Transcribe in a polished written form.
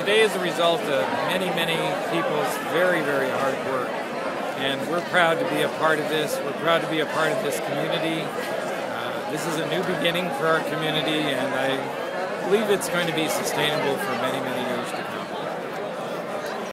today is the result of many, many people's very, very hard work. And we're proud to be a part of this. We're proud to be a part of this community. This is a new beginning for our community, and I believe it's going to be sustainable for many, many years to come.